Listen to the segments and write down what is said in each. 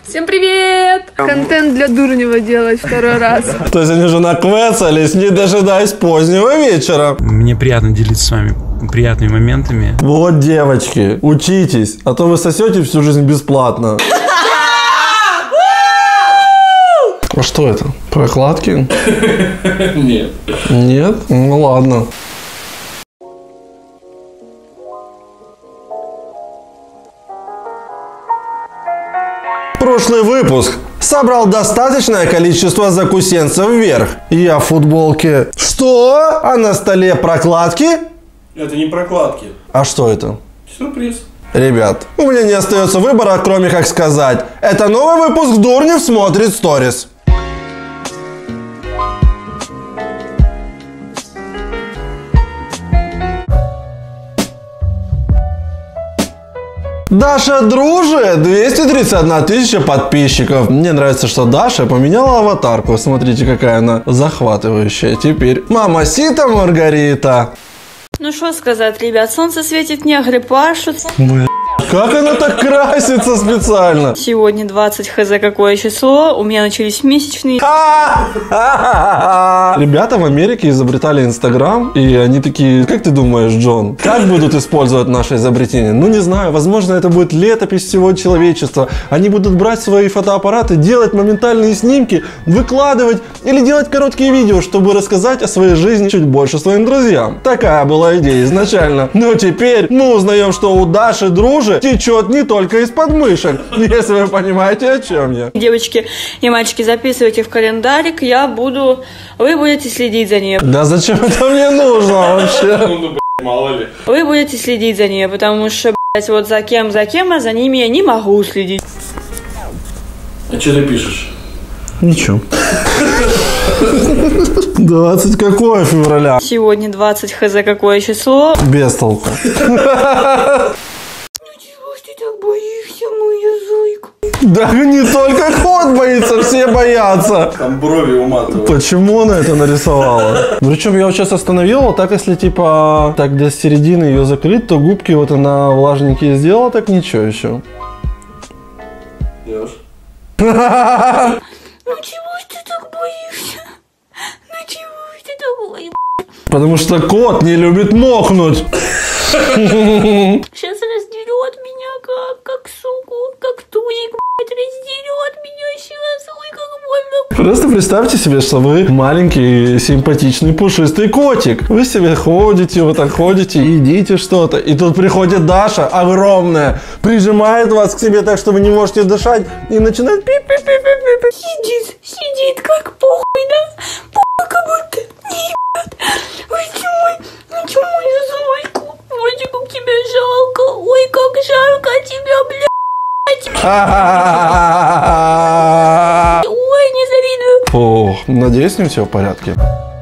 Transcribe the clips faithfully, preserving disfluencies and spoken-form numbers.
Всем привет! Контент для Дурнева делать второй раз. То есть они же наквецались, не дожидаясь позднего вечера. Мне приятно делиться с вами приятными моментами. Вот, девочки, учитесь, а то вы сосете всю жизнь бесплатно. А что это? Прокладки? Нет. Нет? Ну ладно. Прошлый выпуск собрал достаточное количество закусенцев вверх. Я в футболке. Что? А на столе прокладки? Это не прокладки. А что это? Сюрприз. Ребят, у меня не остается выбора, кроме как сказать: это новый выпуск Дурнев смотрит сторис. Даша Друже, двести тридцать одна тысяча подписчиков. Мне нравится, что Даша поменяла аватарку. Смотрите, какая она захватывающая. Теперь Мамасита Маргарита. Ну что сказать, ребят, солнце светит, негры пашут. Как она так красится специально? Сегодня двадцать хз какое число, у меня начались месячные. Ребята в Америке изобретали Инстаграм, и они такие: как ты думаешь, Джон, как будут использовать наше изобретение? Ну не знаю, возможно, это будет летопись всего человечества. Они будут брать свои фотоаппараты, делать моментальные снимки, выкладывать или делать короткие видео, чтобы рассказать о своей жизни чуть больше своим друзьям. Такая была идея изначально. Но теперь мы узнаем, что у Даши Друже течет не только из подмышек, если вы понимаете, о чем я. Девочки и мальчики, записывайте в календарик, я буду... Вы будете следить за ней. Да зачем это мне нужно вообще? Ну, блядь, мало ли. Вы будете следить за ней, потому что, блядь, вот за кем, за кем, а за ними я не могу следить. А что ты пишешь? Ничего. двадцать какое февраля? Сегодня двадцать хз какое число. Без толку. Так боишься, моя зойка. Да не только кот боится, все боятся. Там брови уматывают. Почему она это нарисовала? Причем я вот сейчас остановил, вот так если типа так до середины ее закрыть, то губки вот она влажненькие сделала, так ничего еще. Делаешь? Ну чего ж ты так боишься? Ну чего ж ты так боишься? Потому что кот не любит мокнуть. Сейчас раздерет меня как, как суку, как тузик, блядь, раздерет меня сейчас, ой, как больно. Просто представьте себе, что вы маленький, симпатичный, пушистый котик. Вы себе ходите, вот так ходите, едите что-то. И тут приходит Даша, огромная, прижимает вас к себе так, что вы не можете дышать, и начинает пи-пи-пи-пи-пи. Сидит, сидит, как похуй, да? Похуй, как будто не ебет. Ой, чё, ну чё, мою зойку? Ой, как тебя жалко, ой, как жалко тебя, блядь. Ой, не завидую. Фу, надеюсь, с ним все в порядке.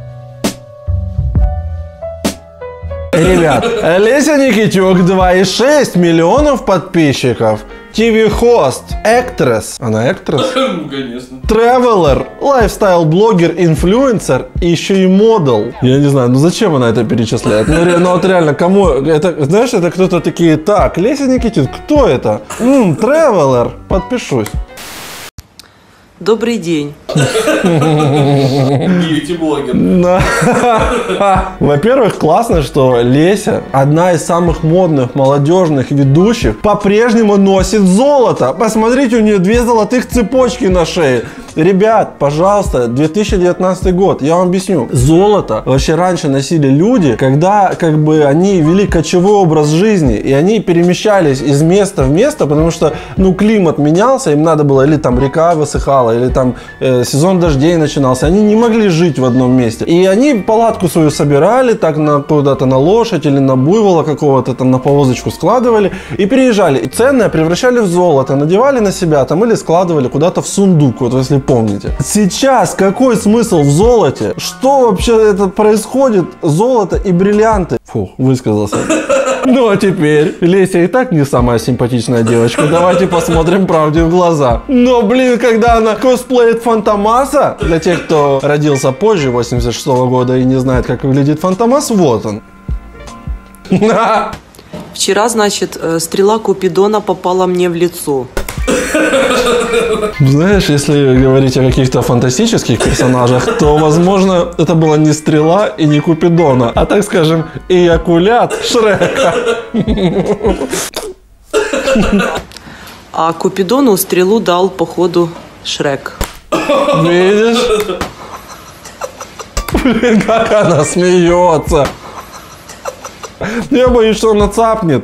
Ребят, Леся Никитюк, два и шесть миллионов подписчиков. ти ви-хост, эктресс, она эктресс? Ну, конечно. Тревелер, лайфстайл-блогер, инфлюенсер и еще и модел. Я не знаю, ну зачем она это перечисляет? Ну, ре, ну вот реально, кому? Это, знаешь, это кто-то такие: так, Леся Никитюк, кто это? Ммм, Тревелер, подпишусь. Добрый день. Бьюти-блогер. Во-первых, классно, что Леся, одна из самых модных, молодежных ведущих, по-прежнему носит золото. Посмотрите, у нее две золотых цепочки на шее. Ребят, пожалуйста, две тысячи девятнадцатый год, я вам объясню. Золото вообще раньше носили люди, когда как бы они вели кочевой образ жизни, и они перемещались из места в место, потому что, ну, климат менялся, им надо было, или там река высыхала, или там э, сезон дождей начинался, они не могли жить в одном месте. И они палатку свою собирали, так на, куда-то на лошадь или на буйвола какого-то там на повозочку складывали и переезжали. И ценное превращали в золото, надевали на себя там или складывали куда-то в сундук, вот если помните. Сейчас какой смысл в золоте? Что вообще это происходит? Золото и бриллианты. Фу, высказался. Ну а теперь, Леся и так не самая симпатичная девочка, давайте посмотрим правде в глаза. Но, блин, когда она косплеит Фантомаса, для тех, кто родился позже восемьдесят шестого года и не знает, как выглядит Фантомас, вот он. Вчера, значит, стрела Купидона попала мне в лицо. Знаешь, если говорить о каких-то фантастических персонажах, то, возможно, это была не Стрела и не Купидона, а, так скажем, эякулят Шрека. А Купидону стрелу дал, походу, Шрек. Видишь? Блин, как она смеется. Я боюсь, что она цапнет.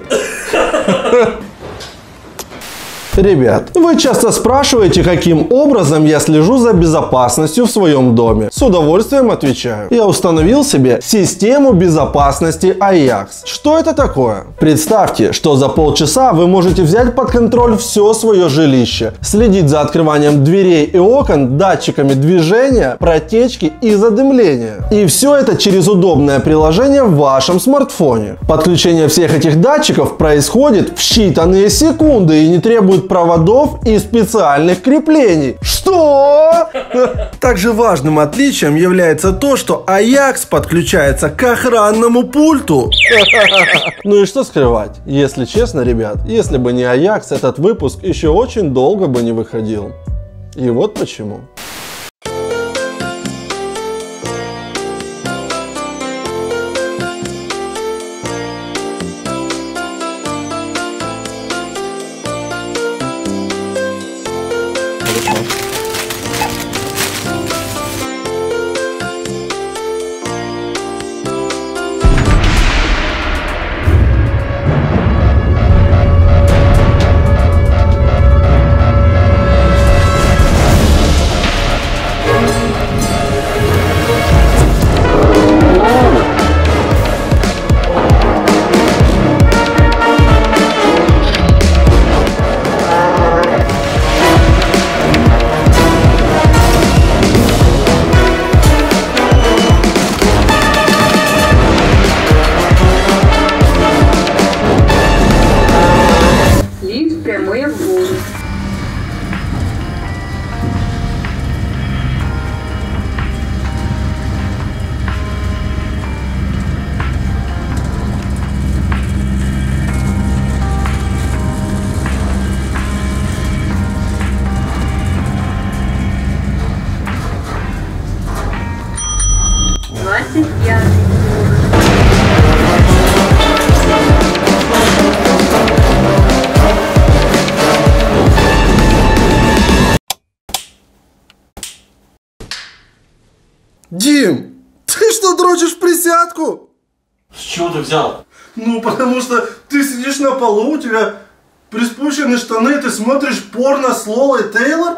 Ребят, вы часто спрашиваете, каким образом я слежу за безопасностью в своем доме. С удовольствием отвечаю. Я установил себе систему безопасности Аякс. Что это такое? Представьте, что за полчаса вы можете взять под контроль все свое жилище, следить за открыванием дверей и окон, датчиками движения, протечки и задымления. И все это через удобное приложение в вашем смартфоне. Подключение всех этих датчиков происходит в считанные секунды и не требует проводов и специальных креплений. Что? Также важным отличием является то, что Аякс подключается к охранному пульту. Ну и что скрывать? Если честно, ребят, если бы не Аякс, этот выпуск еще очень долго бы не выходил. И вот почему. Дим, ты что, дрочишь в присядку? С чего ты взял? Ну, потому что ты сидишь на полу, у тебя приспущены штаны, ты смотришь порно с Лолой Тейлор?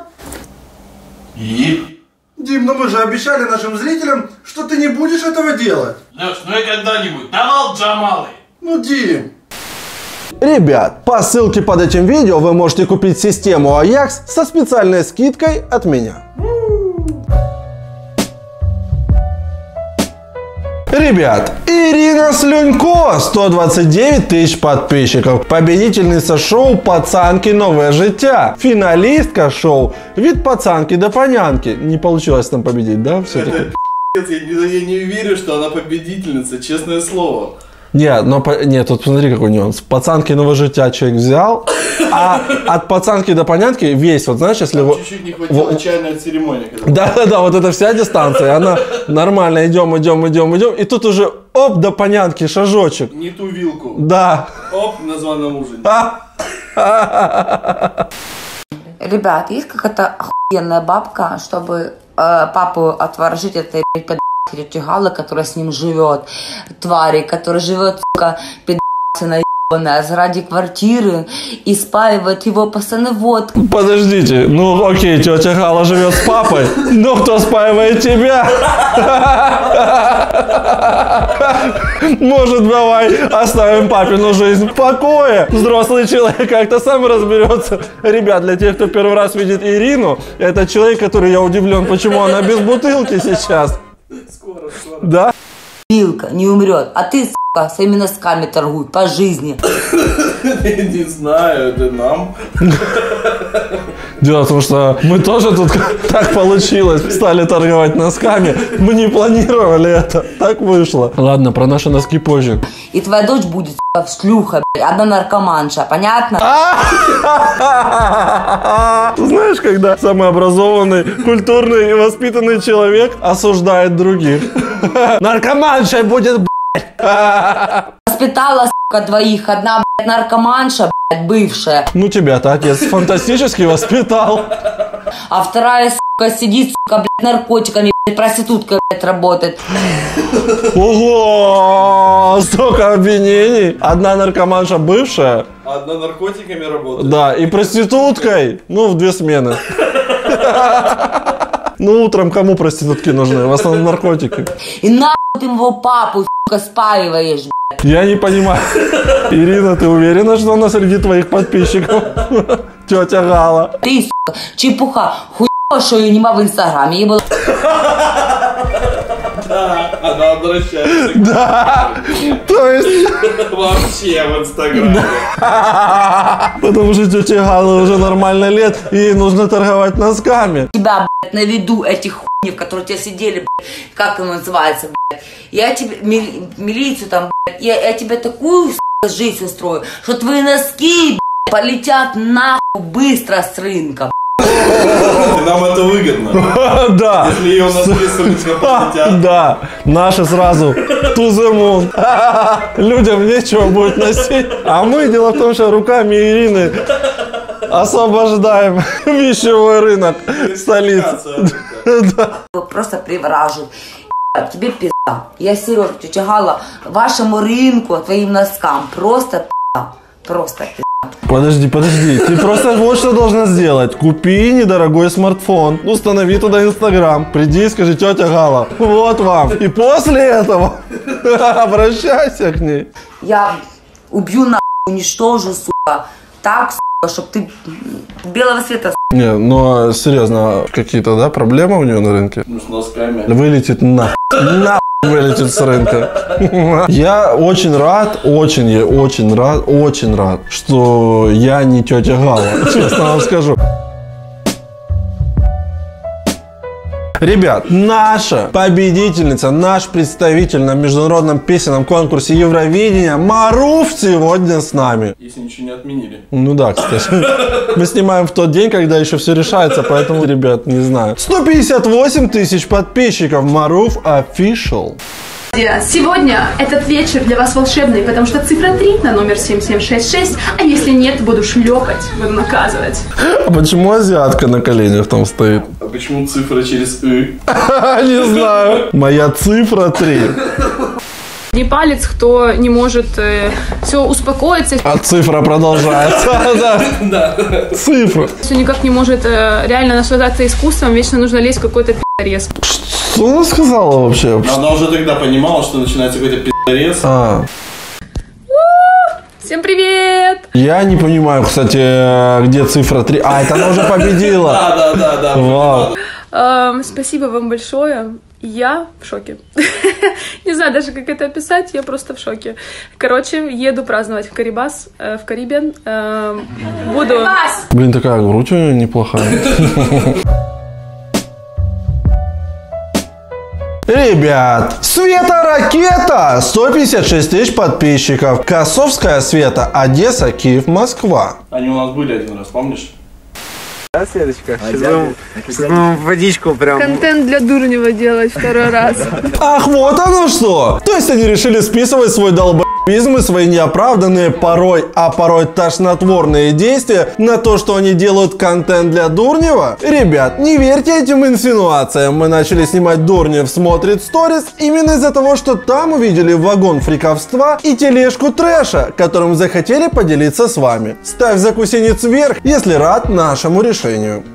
И? Дим, ну мы же обещали нашим зрителям, что ты не будешь этого делать. Леш, ну и когда-нибудь давал Джамалы. Ну, Дим. Ребят, по ссылке под этим видео вы можете купить систему Аякс со специальной скидкой от меня. Ребят, Ирина Слюнько, сто двадцать девять тысяч подписчиков, победительница шоу «Пацанки. Новое життя», финалистка шоу «Від пацанки до панянки». Не получилось там победить, да? Все-таки? Это я, не, я не верю, что она победительница, честное слово. Нет, но нет, тут смотри какой нюанс. «Пацанки. Новое життя» человек взял, а от «Пацанки до панянки» весь, вот знаешь, если... Там чуть-чуть не хватило в... чайной церемонии. Да-да-да, вот эта вся дистанция, она нормально, идем, идем, идем, идем, и тут уже оп, до панянки шажочек. Не ту вилку. Да. Оп, на званом ужине. Ребят, есть какая-то охуенная бабка, чтобы э, папу отворожить от этой тети Галы, которая с ним живет, твари, которая живет, сука, пидасина ебаная, заради квартиры и спаивает его постоянно водкой. Подождите, ну окей, тетя Гала живет с папой, но кто спаивает тебя? Может, давай оставим папину жизнь в покое? Взрослый человек как-то сам разберется. Ребят, для тех, кто первый раз видит Ирину, это человек, который, я удивлен, почему она без бутылки сейчас. Скоро, скоро. Да? Вилка не умрет, а ты, сука, своими носками торгуй по жизни. Я не знаю, это нам. Дело в том, что мы тоже тут так получилось, стали торговать носками. Мы не планировали это, так вышло. Ладно, про наши носки позже. И твоя дочь будет, сука, шлюха, блядь, одна наркоманша, понятно? Знаешь, когда самый образованный, культурный и воспитанный человек осуждает других. Наркоманшей будет, блядь. Воспитала, сука, двоих, одна, блядь, наркоманша, блядь, бывшая, Ну тебя-то отец фантастически воспитал. а вторая, сука, сидит, сука, блядь, наркотиками, блядь, проституткой, блядь, работает. Ого! Столько обвинений. Одна наркоманша бывшая, Одна наркотиками работает. да, и проституткой, ну, в две смены. Ну, утром кому проститутки нужны? В основном наркотики. И нахуй ты его папу, сука, спаиваешь, блядь. Я не понимаю. Ирина, ты уверена, что она среди твоих подписчиков? Тетя Гала. Ты, сука, чепуха, хуёва, что ее нема в инстаграме, ебала. Она обращается к Да. То есть, вообще в Инстаграме. потому что тетя Гала уже нормально лет, и ей нужно торговать носками. Тебя, блядь, на виду этих хуйнев, которые у тебя сидели, блядь, как оно называется, блядь. Я тебе, ми- милицию там, блядь, я, я тебе такую, сука, жизнь устрою, что твои носки, блядь, полетят нахуй быстро с рынка. Нам это выгодно. Да. Если ее носки с рынка полетят. Да, наши сразу to the moon. Людям нечего будет носить. А мы, дело в том, что руками Ирины освобождаем вещевой рынок столицы. Просто привораживают. Ебать, тебе пизда. Я Сережа, тетя Гала, вашему рынку, твоим носкам просто пизда. Просто пизда. Подожди, подожди, ты просто вот что должна сделать. Купи недорогой смартфон, установи туда Инстаграм, приди и скажи: тетя Гала, вот вам. И после этого обращайся к ней. Я убью нахуй, уничтожу, сука, так, сука, чтоб ты белого света, сука. Не, ну серьезно, какие-то, да, проблемы у нее на рынке? Ну, с носками. Вылетит на на вылетит с рынка. Я очень рад, очень, я очень рад, очень рад, что я не тетя Гала, честно вам скажу. Ребят, наша победительница, наш представитель на международном песенном конкурсе Евровидения Маруф сегодня с нами. Если ничего не отменили. Ну да, кстати. Мы снимаем в тот день, когда еще все решается, поэтому, ребят, не знаю. сто пятьдесят восемь тысяч подписчиков. Маруф Official. Сегодня этот вечер для вас волшебный, потому что цифра три на номер семь семь шесть шесть, а если нет, буду шлепать, буду наказывать. А почему азиатка на коленях там стоит? А почему цифра через «ы»? Не знаю. Моя цифра три. Не палец, кто не может э, все успокоиться, А цифра продолжается. Да. Цифра. все никак не может э, реально наслаждаться искусством, вечно нужно лезть в какой-то пи***рез. Что она сказала вообще? Но она уже тогда понимала, что начинается какой-то пи***рез. А, Всем привет! я не понимаю, кстати, где цифра три. А, это она уже победила. Да, да, да, да. Вау. Эм, спасибо вам большое. Я в шоке. Не знаю даже, как это описать, я просто в шоке. Короче, еду праздновать в Карибас, э, в Карибиан. Эм, буду... Блин, такая грудь у нее неплохая. Ребят, Света Ракета, сто пятьдесят шесть тысяч подписчиков. Косовская Света, Одесса, Киев, Москва. Они у нас были один раз, помнишь? Да, Светочка? Сейчас будем, сейчас будем водичку прям... Контент для Дурнева делать второй раз. Ах, вот оно что! То есть они решили списывать свой долбоизм и свои неоправданные порой, а порой тошнотворные действия на то, что они делают контент для Дурнева? Ребят, не верьте этим инсинуациям. Мы начали снимать Дурнев смотрит сторис именно из-за того, что там увидели вагон фриковства и тележку трэша, которым захотели поделиться с вами. Ставь закусенец вверх, если рад нашему решению.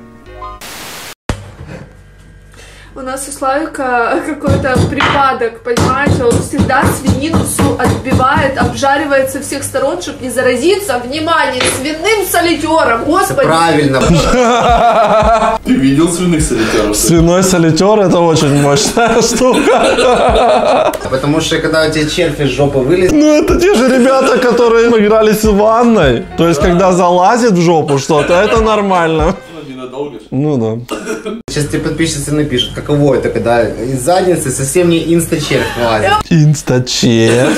У нас у Славика какой-то припадок, понимаете? Он всегда свинину всю отбивает, обжаривает со всех сторон, чтобы не заразиться. Внимание, свиным солитером, господи! Правильно. Ты видел свиных солитеров? Свиной солитер — это очень мощная штука. Потому что когда у тебя червь из жопы вылез... Ну, это те же ребята, которые игрались в ванной. То есть, когда залазит в жопу что-то, это нормально. долго же. Ну да. Сейчас тебе подписчицы напишут, каково это, когда из задницы совсем не инста-червь вылазит. Инста-червь.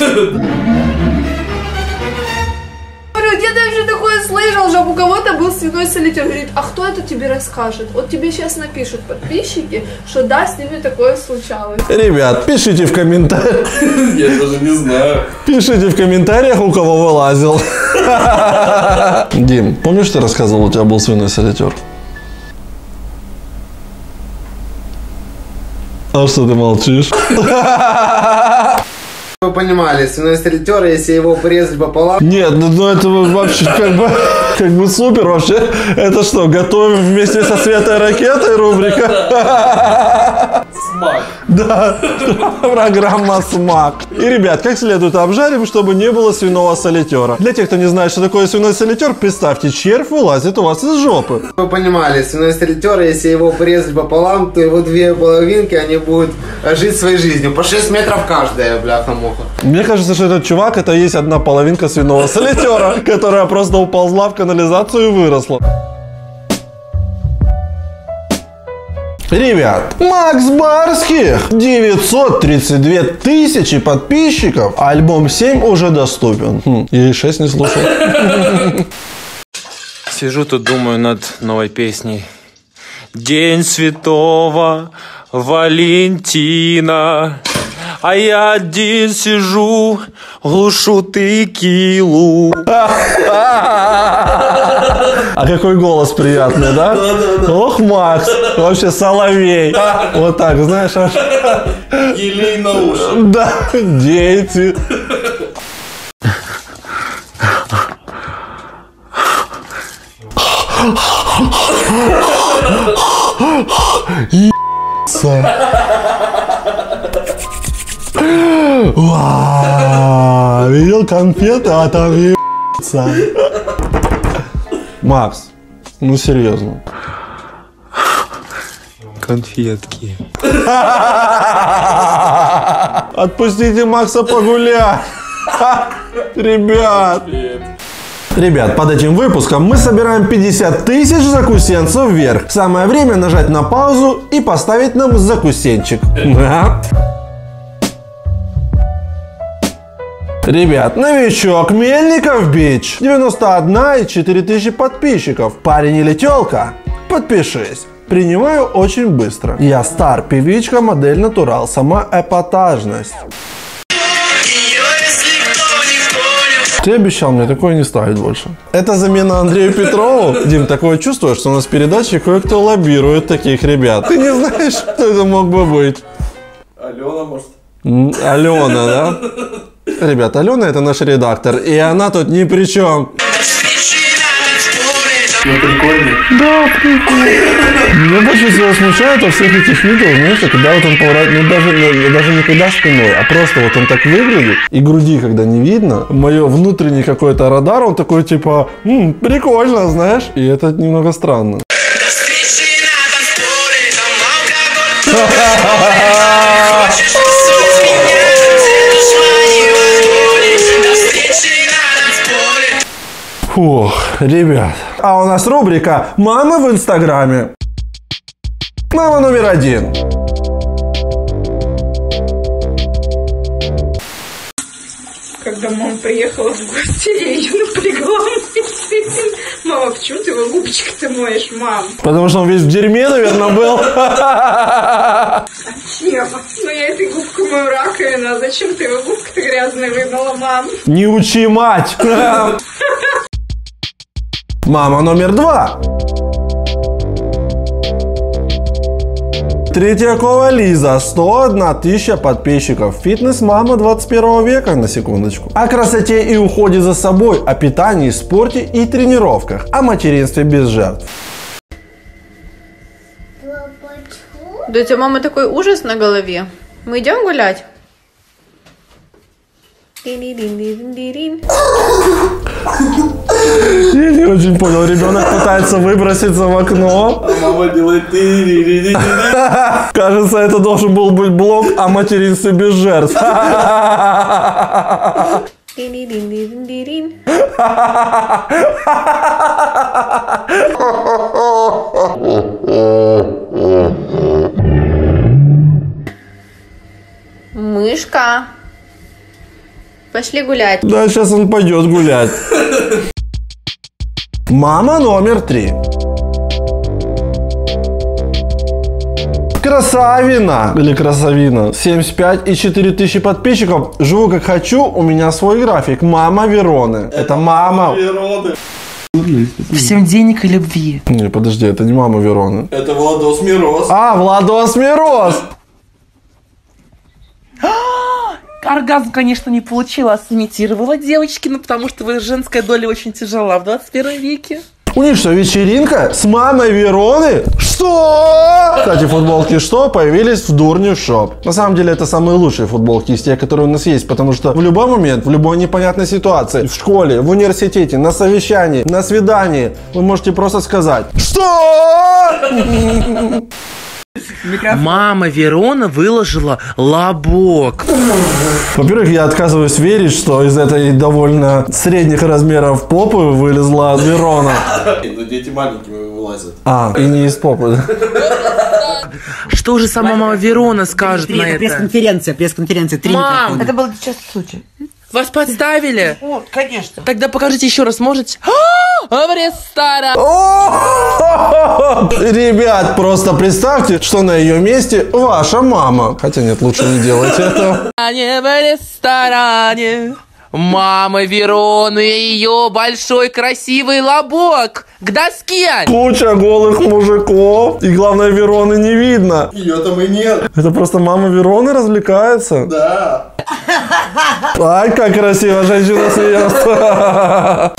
Я даже такое слышал, что у кого-то был свиной солитер. Говорит, а кто это тебе расскажет? Вот тебе сейчас напишут подписчики, что да, с ними такое случалось. Ребят, пишите в комментариях. Я даже не знаю. Пишите в комментариях, у кого вылазил. Дим, помнишь, ты рассказывал, у тебя был свиной солитер? А что ты молчишь? Вы понимали, свиной солитер, если его порезать пополам... Нет, ну, ну это вообще как бы, как бы супер вообще. Это что, готовим вместе со Светой Ракетой рубрика? Смак. Да, программа «Смак». И, ребят, как следует обжарим, чтобы не было свиного солитера. Для тех, кто не знает, что такое свиной солитер, представьте, червь вылазит у вас из жопы. Вы понимали, свиной солитер, если его порезать пополам, то его две половинки, они будут жить своей жизнью. По шесть метров каждая, бляха-муха. Мне кажется, что этот чувак, это есть одна половинка свиного солитера, которая просто уползла в канализацию и выросла. Ребят, Макс Барских, девятьсот тридцать две тысячи подписчиков, альбом семь уже доступен. Хм, я и шесть не слушал. Сижу тут, думаю над новой песней. День Святого Валентина, а я один сижу, глушу текилу. А какой голос приятный, да? Ох, Макс, вообще соловей. Вот так, знаешь, аж... Елей на уши. Да, дети. Вау, видел конфеты, а там ебаться. Макс, ну серьезно. Конфетки. Отпустите Макса погулять. Ребят. Ребят, под этим выпуском мы собираем пятьдесят тысяч закусенцев вверх. Самое время нажать на паузу и поставить нам закусенчик. Ребят, новичок Мельников Бич, девяносто одна и четыре тысячи подписчиков. Парень или тёлка? Подпишись. Принимаю очень быстро. Я стар, певичка, модель натурал, сама эпатажность. Ты обещал мне такое не ставить больше. Это замена Андрею Петрову? Дим, такое чувство, что у нас в передаче кое-кто лоббирует таких ребят. Ты не знаешь, кто это мог бы быть? Алена, может? М, Алена, да? Ребят, Алена это наш редактор, и она тут ни при чем. Ну, прикольно. Да, прикольно. Меня больше всего смущает во всех этих видео, знаешь, когда вот он поворачивает, ну даже, даже не когда спиной, а просто вот он так выглядит, и груди когда не видно, мое внутренний какой-то радар, он такой типа, м, прикольно, знаешь, и это немного странно. Фух, ребят. А у нас рубрика «Мамы в Инстаграме». Мама номер один. Когда мама приехала в гости, я ее напрягла. Мама, почему ты его губочки-то моешь, мам? Потому что он весь в дерьме, наверное, был. Зачем? Ну я этой губкой мою раковину, а зачем ты его губкой-то грязной вымыла, мам? Не учи мать. Мама номер два. Третьякова Лиза, сто одна тысяча подписчиков. Фитнес-мама двадцать первого века, на секундочку. О красоте и уходе за собой, о питании, спорте и тренировках, о материнстве без жертв. Да у тебя, мама, такой ужас на голове. Мы идем гулять? Я не очень понял, ребенок пытается выброситься в окно. А мама делает ты. Кажется, это должен был быть блог о материнстве без жертв. Мышка. Пошли гулять. Да, сейчас он пойдет гулять. Мама номер три. Красавина или красавина. семьдесят пять и четыре тысячи подписчиков. Живу как хочу, у меня свой график. Мама Вероны. Это, это мама Вероны. Всем денег и любви. Не, подожди, это не мама Вероны. Это Владос Мороз. А, Владос Мороз. Оргазм, конечно, не получила, а сымитировала, девочки, ну потому что женская доля очень тяжела в двадцать первом веке. У них что, вечеринка с мамой Вероны? Что? Кстати, футболки что появились в Дурнев Шоп. На самом деле это самые лучшие футболки из тех, которые у нас есть, потому что в любой момент, в любой непонятной ситуации, в школе, в университете, на совещании, на свидании, вы можете просто сказать: что? Мама Верона выложила лобок. Во-первых, я отказываюсь верить, что из этой довольно средних размеров попы вылезла Верона. Ну, дети маленькими вылазят. А, и не из попы. Что же сама мама Верона скажет на это? Пресс-конференция, пресс-конференция. Три Мам, это был частый случай. Вас подставили? О, конечно. Тогда покажите еще раз, можете? В ресторан. Ребят, просто представьте, что на ее месте ваша мама. Хотя нет, лучше не делать этого. Не в ресторане. Мама Вероны и ее большой красивый лобок. К доске. Куча голых мужиков. И главное, Вероны не видно. Ее там и нет. Это просто мама Вероны развлекается? Да. Ай, как красиво женщина смеется.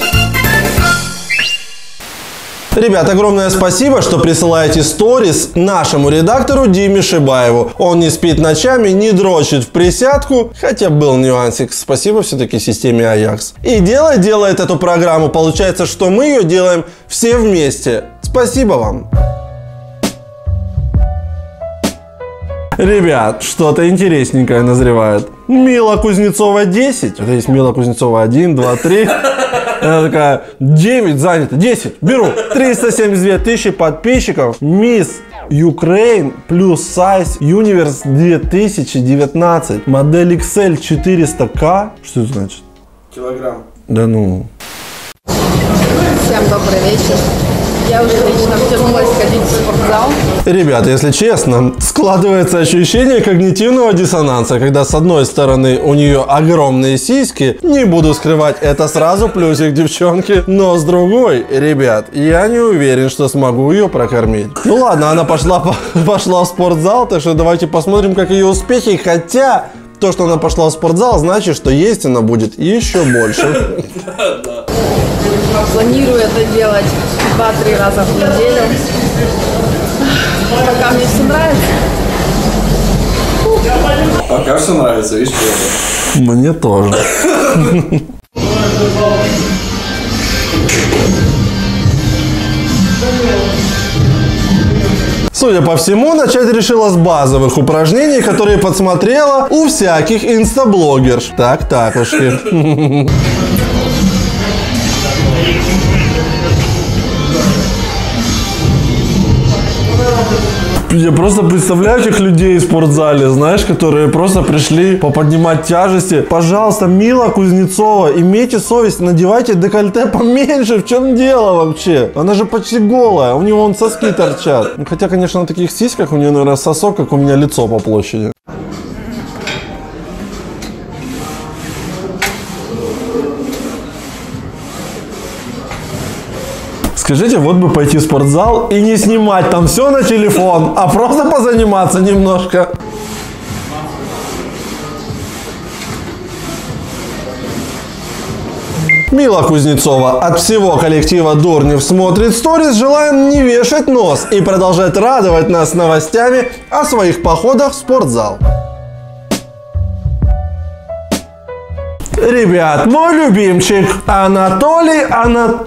Ребят, огромное спасибо, что присылаете сторис нашему редактору Диме Шибаеву. Он не спит ночами, не дрочит в присядку, хотя был нюансик. Спасибо все-таки системе Аякс. И делает, делает эту программу. Получается, что мы ее делаем все вместе. Спасибо вам. Ребят, что-то интересненькое назревает. Мила Кузнецова десять. Это есть Мила Кузнецова один, два, три. Она такая: девять занято, десять, беру. триста семьдесят две тысячи подписчиков. Мисс Ukraine плюс Size Universe две тысячи девятнадцать. Модель икс эль четыреста ка. Что это значит? Килограмм. Да ну. Всем добрый вечер. Я уже лично втянулась ходить в спортзал. Ребята, если честно, складывается ощущение когнитивного диссонанса, когда с одной стороны у нее огромные сиськи, не буду скрывать, это сразу плюсик девчонки, но с другой, ребят, я не уверен, что смогу ее прокормить. Ну ладно, она пошла, пошла в спортзал, так что давайте посмотрим, как ее успехи, хотя то, что она пошла в спортзал, значит, что есть она будет еще больше. Планирую это делать два-три раза в неделю. Пока мне все нравится. Пока все нравится, видишь, что это? Мне тоже. Судя по всему, начать решила с базовых упражнений, которые подсмотрела у всяких инстаблогерш. Так, такушки. Я просто представляю этих людей в спортзале, знаешь, которые просто пришли поподнимать тяжести. Пожалуйста, Мила Кузнецова, имейте совесть, надевайте декольте поменьше. В чем дело вообще? Она же почти голая, у нее вон соски торчат. Хотя, конечно, на таких сиськах у нее, наверное, сосок, как у меня лицо по площади. Скажите, вот бы пойти в спортзал и не снимать там все на телефон, а просто позаниматься немножко. Мила Кузнецова от всего коллектива Дурнев смотрит сторис. Желаем не вешать нос и продолжать радовать нас новостями о своих походах в спортзал. Ребят, мой любимчик Анатолий Ана...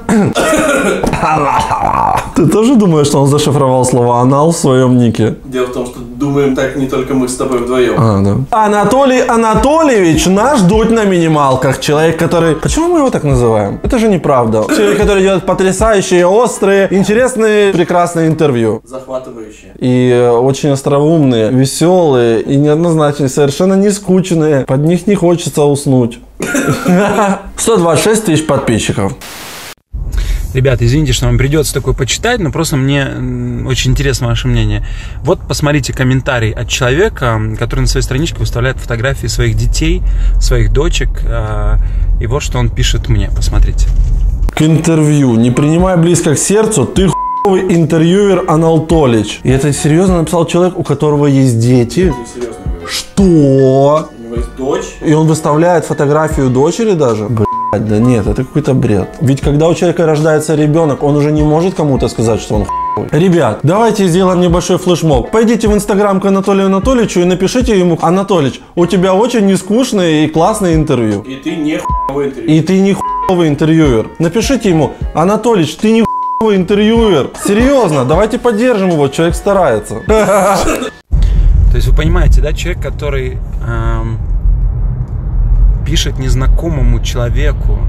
Ты тоже думаешь, что он зашифровал слово анал в своем нике? Дело в том, что думаем так не только мы с тобой вдвоем. А, да. Анатолий Анатольевич наш дуть на минималках. Человек, который... Почему мы его так называем? Это же неправда. Человек, который делает потрясающие, острые, интересные, прекрасные интервью. Захватывающие. И э, очень остроумные, веселые и неоднозначные, совершенно не скучные. Под них не хочется уснуть. сто двадцать шесть тысяч подписчиков. Ребята, извините, что вам придется такое почитать, но просто мне очень интересно ваше мнение. Вот посмотрите комментарий от человека, который на своей страничке выставляет фотографии своих детей, своих дочек. И вот что он пишет мне. Посмотрите. К интервью. Не принимай близко к сердцу, ты хуёвый интервьюер Анатолич. И это серьезно написал человек, у которого есть дети. Что? У него есть дочь. И он выставляет фотографию дочери даже? Да нет, это какой-то бред. Ведь когда у человека рождается ребенок, он уже не может кому-то сказать, что он хуй. Ребят, давайте сделаем небольшой флешмоб. Пойдите в инстаграм к Анатолию Анатольевичу и напишите ему: Анатолич, у тебя очень нескучное и классное интервью. И ты не хуевый интервьюер. И ты не хуевый интервьюер. Напишите ему: Анатолич, ты не хуевый интервьюер. Серьезно, давайте поддержим его, человек старается. То есть вы понимаете, да, человек, который... Эм... пишет незнакомому человеку.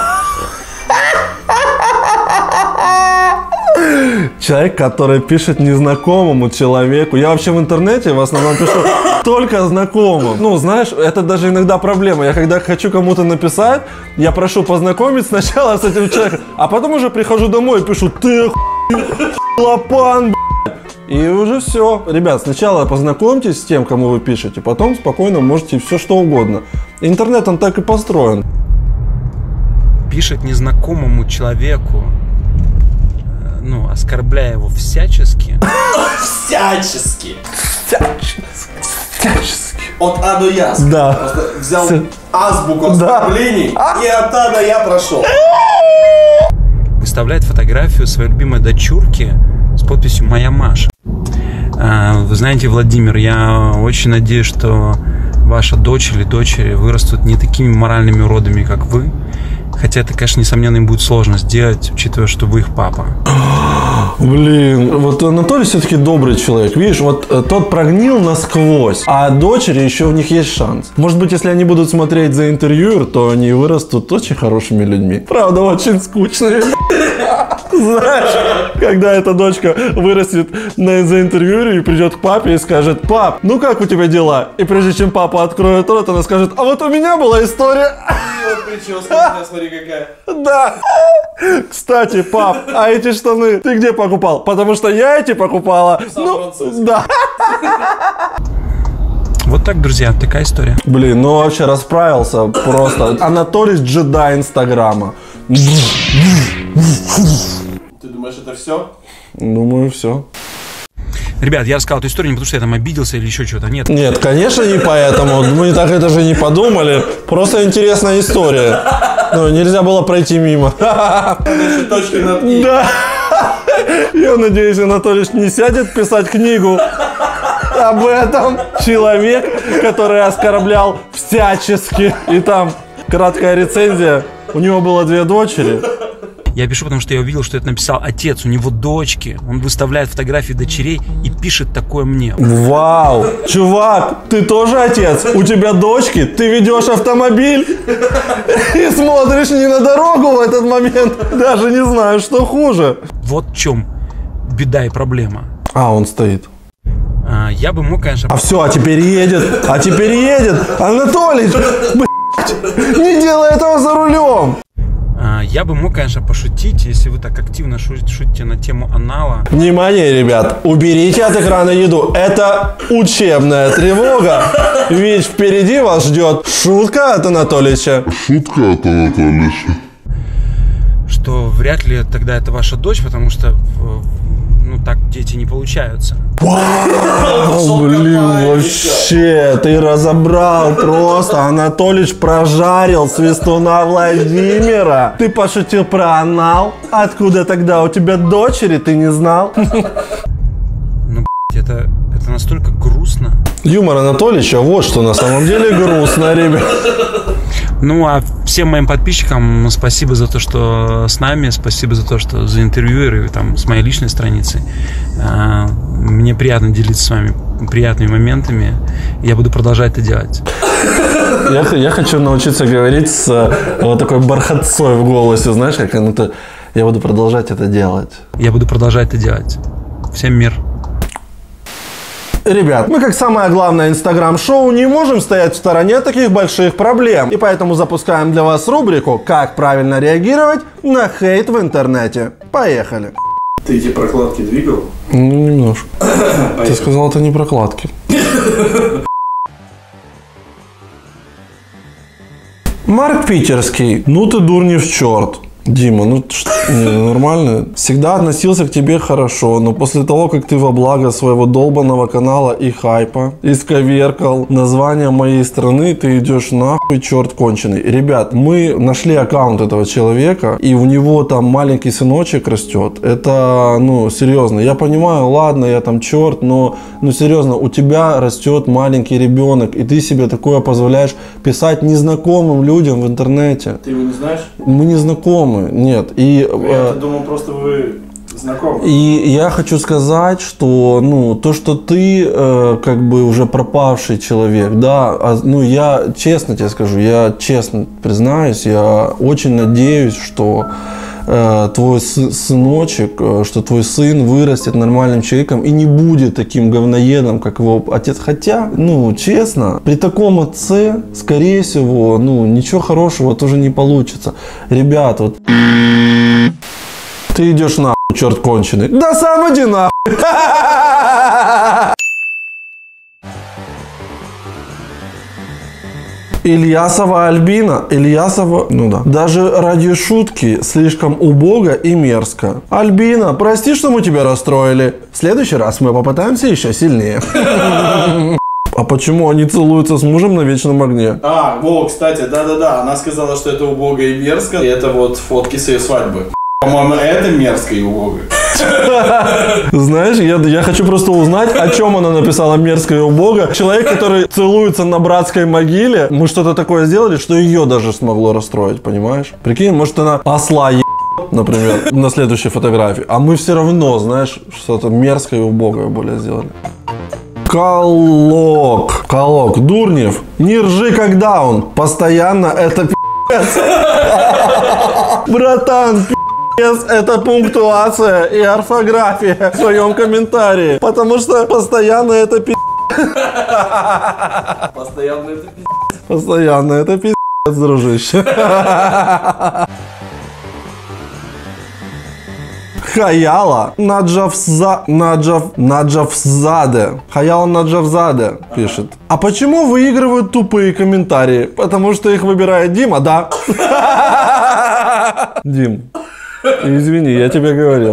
Человек, который пишет незнакомому человеку. Я вообще в интернете в основном пишу только знакомым. Ну, знаешь, это даже иногда проблема. Я когда хочу кому-то написать, я прошу познакомить сначала с этим человеком, а потом уже прихожу домой и пишу: ты лопан, блядь. И уже все. Ребят, сначала познакомьтесь с тем, кому вы пишете, потом спокойно можете все что угодно. Интернет, он так и построен. Пишет незнакомому человеку, ну, оскорбляя его всячески. Всячески. Всячески. Всячески. От А до Я. Да. Просто взял азбуку оскорблений, и от А до Я прошел. Выставляет фотографию своей любимой дочурки с подписью «Моя Маша». Вы знаете, Владимир, я очень надеюсь, что ваша дочь или дочери вырастут не такими моральными уродами, как вы. Хотя это, конечно, несомненно, им будет сложно сделать, учитывая, что вы их папа. Блин, вот Анатолий все-таки добрый человек. Видишь, вот тот прогнил насквозь, а дочери еще у них есть шанс. Может быть, если они будут смотреть за интервьюер, то они вырастут очень хорошими людьми. Правда, очень скучными. Знаешь, когда эта дочка вырастет на, за интервьюере и придет к папе и скажет: пап, ну как у тебя дела? И прежде чем папа откроет рот, она скажет: а вот у меня была история. И вот прическа у меня, смотри, какая. Да. Кстати, пап, а эти штаны ты где покупал? Потому что я эти покупала. Ну, да. Вот так, друзья, такая история. Блин, ну вообще расправился просто. Анатолий джедай Инстаграма. Ты думаешь, это все? Думаю, все. Ребят, я рассказал эту историю не потому, что я там обиделся или еще что-то. Нет. Нет, конечно, не поэтому. Мы так это же не подумали. Просто интересная история. Ну, нельзя было пройти мимо. Еще точки над «и». Да. Я надеюсь, Анатолий не сядет писать книгу об этом. Человек, который оскорблял всячески. И там краткая рецензия. У него было две дочери. Я пишу, потому что я увидел, что это написал отец, у него дочки. Он выставляет фотографии дочерей и пишет такое мне. Вау! Чувак, ты тоже отец? У тебя дочки? Ты ведешь автомобиль? И смотришь не на дорогу в этот момент? Даже не знаю, что хуже. Вот в чем беда и проблема. А, он стоит. А, я бы мог, конечно... А все, а теперь едет. А теперь едет. Анатолий, блядь, не делай этого за рулем. Я бы мог, конечно, пошутить, если вы так активно шутите на тему анала. Внимание, ребят, уберите от экрана еду. Это учебная тревога. Ведь впереди вас ждет шутка от Анатолича. Шутка от Анатолича. Что вряд ли тогда это ваша дочь, потому что, ну, так дети не получаются. Вау, блин, вообще, ты разобрал просто. Анатолич прожарил свистуна Владимира. Ты пошутил про анал? Откуда тогда у тебя дочери, ты не знал? Ну, блядь, это, это настолько грустно. Юмор Анатолича, вот что на самом деле грустно, ребят. Ну, а всем моим подписчикам спасибо за то, что с нами, спасибо за то, что за интервью и там с моей личной страницы. Мне приятно делиться с вами приятными моментами. И я буду продолжать это делать. Я, я хочу научиться говорить с вот такой бархатцой в голосе, знаешь, как это. Я буду продолжать это делать. Я буду продолжать это делать. Всем мир. Ребят, мы как самое главное инстаграм-шоу не можем стоять в стороне таких больших проблем. И поэтому запускаем для вас рубрику «Как правильно реагировать на хейт в интернете». Поехали. Ты эти прокладки двигал? Ну, немножко. Ты сказал, это не прокладки. Марк Питерский. Ну ты дурнев черт. Дима, ну что, не, нормально. Всегда относился к тебе хорошо, но после того, как ты во благо своего долбанного канала и хайпа исковеркал название моей страны, ты идешь нахуй, черт конченый. Ребят, мы нашли аккаунт этого человека, и у него там маленький сыночек растет. Это, ну, серьезно. Я понимаю, ладно, я там черт, но, ну, серьезно, у тебя растет маленький ребенок, и ты себе такое позволяешь писать незнакомым людям в интернете. Ты его не знаешь? Мы не знакомы. Нет, и... Я э, думал, просто вы знакомы. И я хочу сказать, что, ну, то, что ты, э, как бы, уже пропавший человек, да, а, ну, я честно тебе скажу, я честно признаюсь, я очень надеюсь, что э, твой сы- сыночек, э, что твой сын вырастет нормальным человеком и не будет таким говноедом, как его отец. Хотя, ну, честно, при таком отце, скорее всего, ну, ничего хорошего тоже не получится. Ребят, вот ты идешь нахуй, черт конченый. Да сам иди нахуй. Ильясова Альбина. Ильясова, ну да. Даже ради шутки слишком убого и мерзко. Альбина, прости, что мы тебя расстроили. В следующий раз мы попытаемся еще сильнее. А почему они целуются с мужем на вечном огне? А, во, кстати, да-да-да, она сказала, что это убого и мерзко, и это вот фотки с ее свадьбы. По-моему, это мерзко и убого. Знаешь, я, я хочу просто узнать, о чем она написала мерзко и убого. Человек, который целуется на братской могиле, мы что-то такое сделали, что ее даже смогло расстроить, понимаешь? Прикинь, может она осла е... например, на следующей фотографии. А мы все равно, знаешь, что-то мерзкое и убогое более сделали. Колок. Колок. Дурнев. Не ржи, когда он. Постоянно это пи***ц. Братан, пи***ц. Это пунктуация и орфография в своем комментарии. Потому что постоянно это пи***ц. Постоянно это пи***ц. Постоянно это пи***ц, дружище. Хаяла Наджавза... Наджав... Наджавзаде. Хаяла Наджавзаде пишет. А почему выигрывают тупые комментарии? Потому что их выбирает Дима, да? Дим, извини, я тебе говорил.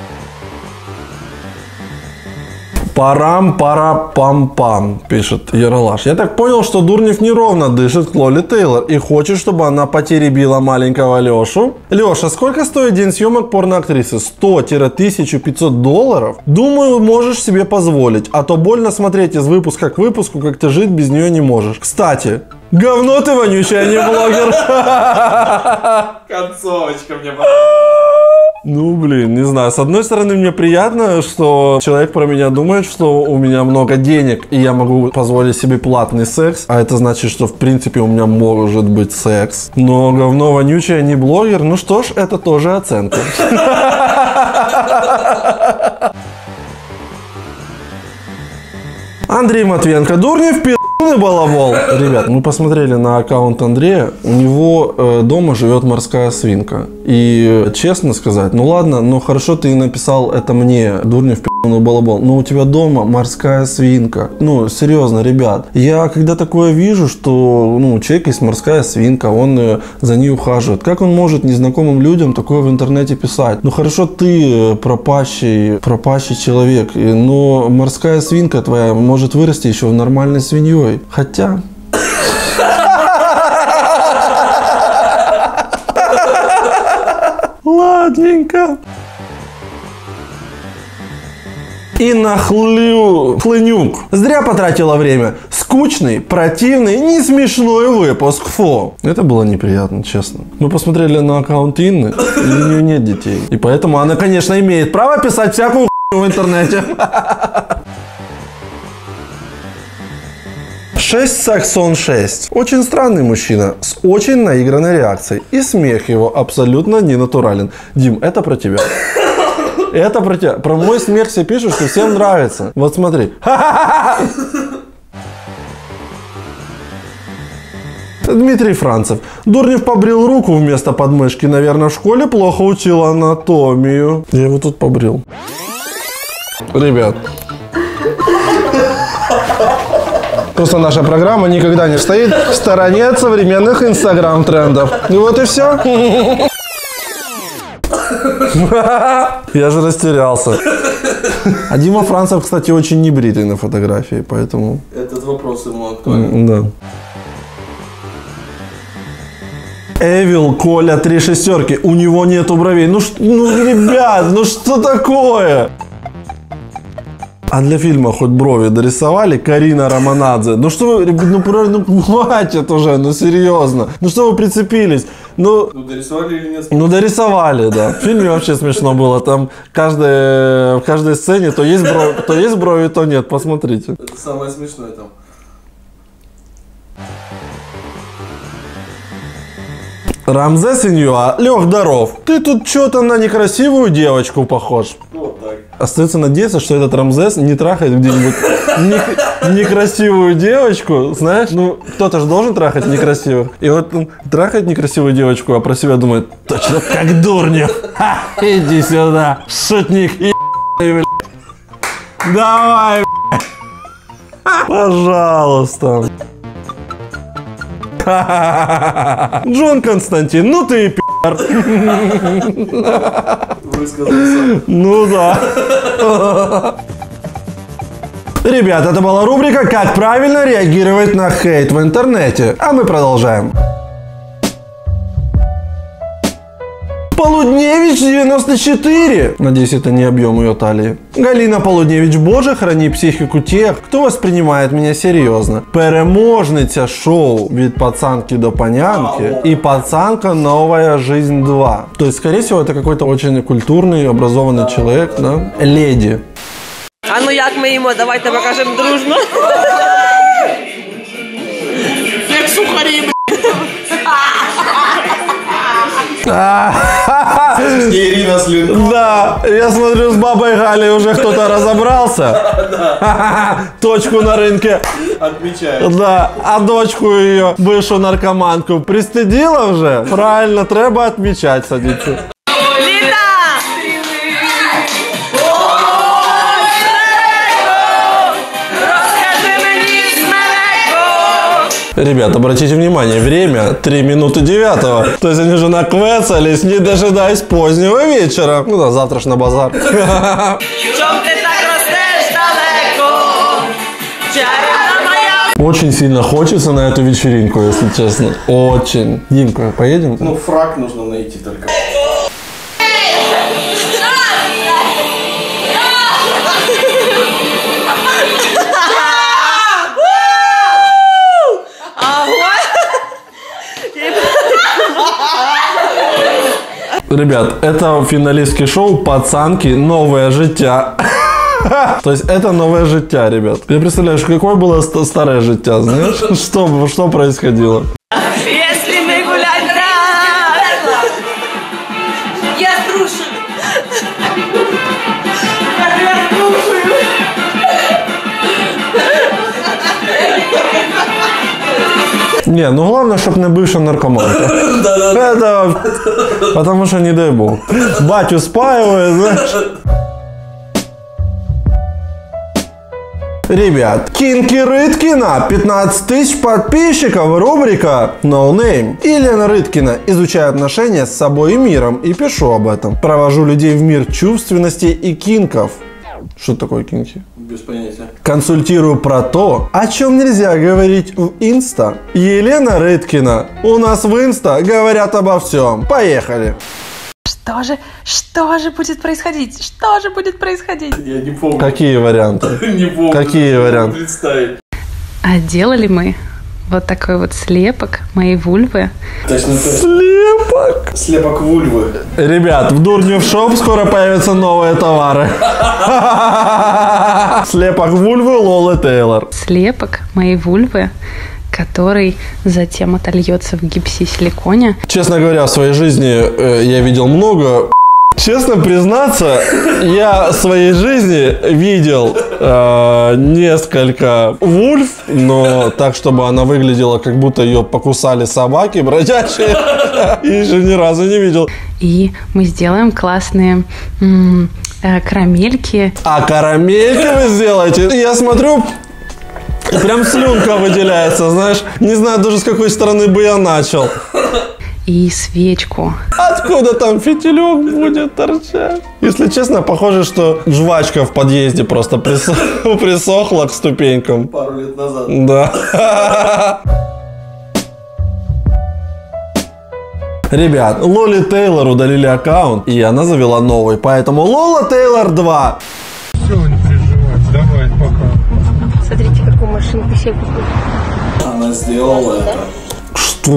Парам-пара-пам-пам, пишет Яралаш. Я так понял, что Дурнев неровно дышит к Лоле Тейлор и хочет, чтобы она потеребила маленького Лешу. Леша, сколько стоит день съемок порноактрисы? сто - тысяча пятьсот долларов? Думаю, можешь себе позволить, а то больно смотреть из выпуска к выпуску, как ты жить без нее не можешь. Кстати, говно ты вонючий, а не блогер. Концовочка мне понравилась. Ну, блин, не знаю. С одной стороны, мне приятно, что человек про меня думает, что у меня много денег, и я могу позволить себе платный секс. А это значит, что, в принципе, у меня может быть секс. Но говно вонючее, не блогер. Ну что ж, это тоже оценка. Андрей Матвенко. Дурнев, пи***ный балабол. Ребят, мы посмотрели на аккаунт Андрея. У него э, дома живет морская свинка. И, честно сказать, ну ладно, ну хорошо ты написал это мне, Дурнев, пи***ный балабол. Но у тебя дома морская свинка. Ну, серьезно, ребят. Я когда такое вижу, что, ну, у человека есть морская свинка, он э, за ней ухаживает. Как он может незнакомым людям такое в интернете писать? Ну, хорошо ты пропащий, пропащий человек, но морская свинка твоя может вырасти еще в нормальной свиньей. Хотя... Ладненько. И нахлю... Хлынюк. Зря потратила время. Скучный, противный, не смешной выпуск. Фу. Это было неприятно, честно. Мы посмотрели на аккаунт Инны, и у нее нет детей. И поэтому она, конечно, имеет право писать всякую хуйню в интернете. шесть Саксон шесть. Очень странный мужчина с очень наигранной реакцией. И смех его абсолютно не натурален. Дим, это про тебя. Это про тебя. Про мой смех все пишут, что всем нравится. Вот смотри. Дмитрий Францев. Дурнев побрил руку вместо подмышки. Наверное, в школе плохо учил анатомию. Я его тут побрил. Ребят. Просто наша программа никогда не стоит в стороне от современных инстаграм-трендов. И вот и все. Я же растерялся. А Дима Францев, кстати, очень небритый на фотографии, поэтому... Этот вопрос ему актуален. Да. Эвил Коля три шестерки. У него нету бровей. Ну, ну ребят, ну что такое? А для фильма хоть брови дорисовали? Карина Романадзе. Ну что вы, ребят, ну, ну хватит уже, ну серьезно. Ну что вы прицепились? Ну, ну дорисовали или нет? Ну дорисовали, да. В фильме вообще смешно было. Там каждая, в каждой сцене то есть брови, то есть брови, то нет. Посмотрите. Это самое смешное там. Рамзес Иньюа. Лех, здоров. Ты тут что-то на некрасивую девочку похож. Вот так. Остается надеяться, что этот Рамзес не трахает где-нибудь не, некрасивую девочку. Знаешь, ну кто-то же должен трахать некрасивых. И вот он трахает некрасивую девочку, а про себя думает, точно как Дурнев. Ха, иди сюда, шутник. И, давай, пожалуйста. Джон Константин, ну ты пи***р. Высказался. Ну да. Ребят, это была рубрика «Как правильно реагировать на хейт в интернете». А мы продолжаем. Полудневич девяносто четыре. Надеюсь, это не объем ее талии. Галина Полудневич, боже, храни психику тех, кто воспринимает меня серьезно. Переможниця шоу від пацанки до панянки и пацанка новая жизнь два. То есть, скорее всего, это какой-то очень культурный, образованный человек, да? Леди. А ну як ми їмо, давайте покажемо дружно. Як сухарі, блядь. Ирина Слинкова. Да, я смотрю, с бабой Галей уже кто-то разобрался. Точку на рынке отмечает. Да, а дочку ее, бывшую наркоманку, пристыдила уже? Правильно, треба отмечать, садиться. Ребят, обратите внимание, время три минуты девятого. То есть они же наквецались, не дожидаясь позднего вечера. Ну да, завтра ж на базар. Очень сильно хочется на эту вечеринку, если честно. Очень. Димка, поедем? Ну, фрак нужно найти только. Ребят, это финалистский шоу «Пацанки. Новое життя». То есть это новое життя, ребят. Я представляю, какое было старое життя, знаешь? Что, что происходило? Если мы гулять рано, я струшен. Я струшен. Не, ну главное, чтобы не бывшая наркоманка. Это, потому что не дай бог. Батю спаивает, знаешь. Ребят, Кинки Рыткина, пятнадцать тысяч подписчиков, рубрика No Name. И Лена Рыткина, изучаю отношения с собой и миром и пишу об этом. Провожу людей в мир чувственности и кинков. Что такое кинки? Без понятия. Консультирую про то, о чем нельзя говорить в Инста. Елена Рыткина. У нас в Инста говорят обо всем. Поехали. Что же, что же будет происходить? Что же будет происходить? Я не помню. Какие варианты? Не помню. Какие варианты? Представить. А делали мы вот такой вот слепок моей вульвы. Точно, точно. Слепок. Слепок вульвы. Ребят, в Дурнев Шоп скоро появятся новые товары. Слепок вульвы Лолы Тейлор. Слепок моей вульвы, который затем отольется в гипсе и силиконе. Честно говоря, в своей жизни э, я видел много. Честно признаться, я в своей жизни видел э, несколько вульв, но так, чтобы она выглядела, как будто ее покусали собаки бродячие, еще ни разу не видел. И мы сделаем классные м- э, карамельки. А карамельки вы сделаете? Я смотрю, прям слюнка выделяется, знаешь. Не знаю даже, с какой стороны бы я начал. И свечку. Откуда там фитилек будет торчать? Если честно, похоже, что жвачка в подъезде просто присох... присохла к ступенькам. Пару лет назад. Да. Ребят, Лоли Тейлор удалили аккаунт, и она завела новый. Поэтому Лола Тейлор два. Все, не переживай, давай, пока. Смотрите, какую машинку себе купил. Она сделала это. Что?